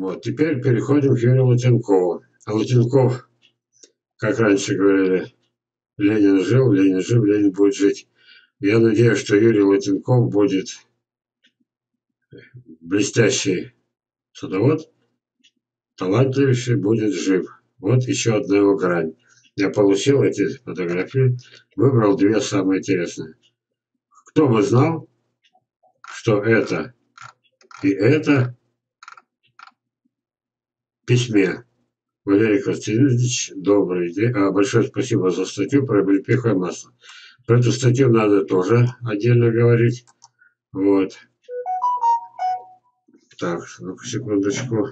Вот, теперь переходим к Юрию Латинкову. А Латинков, как раньше говорили, Ленин жил, Ленин жив, Ленин будет жить. Я надеюсь, что Юрий Латинков будет блестящий садовод, талантливейший, будет жив. Вот еще одна его грань. Я получил эти фотографии, выбрал две самые интересные. Кто бы знал, что это и это в письме. Валерий Константинович, добрый день. Большое спасибо за статью про облепиховое масло. Про эту статью надо тоже отдельно говорить. Вот. Так, ну-ка, секундочку.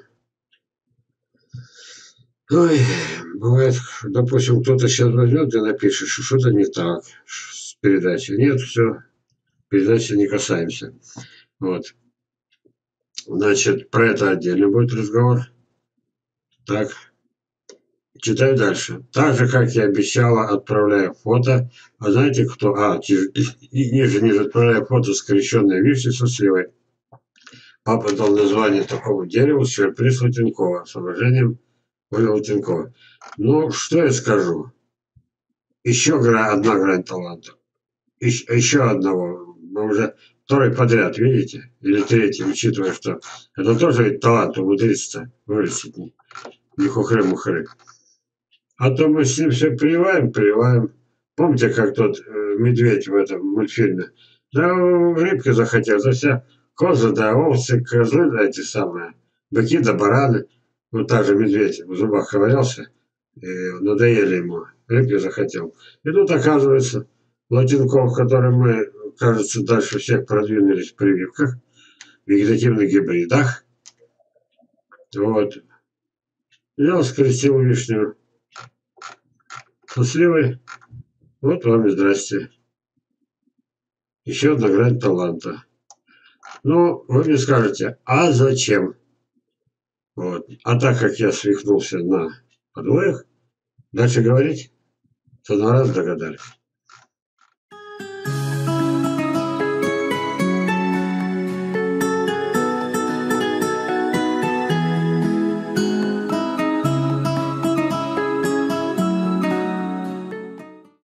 Ой, бывает, допустим, кто-то сейчас возьмет и напишет, что что-то не так с передачей. Нет, все, передачи не касаемся. Вот. Значит, про это отдельно будет разговор. Так, читаю дальше. Так же, как и обещала, отправляю фото. А знаете, кто? Ниже отправляю фото скрещенной вишни со сливой. Папа дал название такому дереву сюрприз Латинкова с уважением Оля Латинкова. Ну, что я скажу? Еще одна грань таланта. Еще одного. Мы уже второй подряд, видите? Или третий, учитывая, что это тоже ведь талант умудриться вырастить. Не хухры-мухры. А то мы с ним все прививаем. Помните, как тот медведь в этом мультфильме? Да, рыбки захотел, да вся козы, да овцы, козлы, да эти самые, быки да бараны. Вот так же медведь в зубах ковырялся, и надоели ему, рыбки захотел. И тут оказывается, Латинков, который мы, кажется, дальше всех продвинулись в прививках, в вегетативных гибридах, вот, взял, скрестил вишню со сливой. Вот вам и здрасте. Еще одна грань таланта. Ну, вы мне скажете, а зачем? Вот. А так как я свихнулся на подвоях, дальше говорить, то на раз догадались.